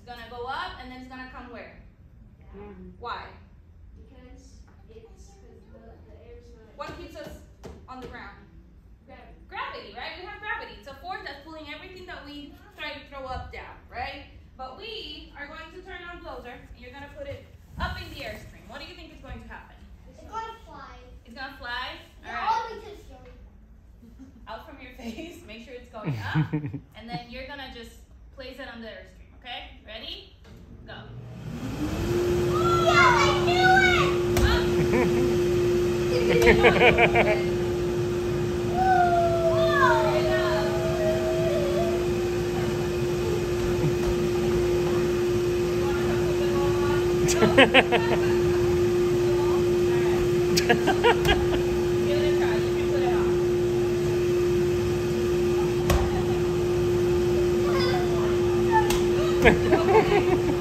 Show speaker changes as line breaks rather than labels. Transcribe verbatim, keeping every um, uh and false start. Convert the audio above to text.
gonna go up and then it's gonna come where?
Mm-hmm.
Why?
Because it's because the, the air's not.
What keeps us on the ground?
Gravity.
Gravity, right? We have gravity. It's a force that's pulling everything that we try to throw up down, right? But we are going to turn on blower and you're gonna put it up in the airstream. What do you think is going to happen?
It's gonna fly.
It's gonna fly?
Yeah,
All
all
right.
the way to the ceiling.
Out from your face. Make sure it's going up. And then you're gonna just place it on the airstream, okay? Ready? Go.
Yes, I knew it!
Up. Give it a try. You can put it on. Okay.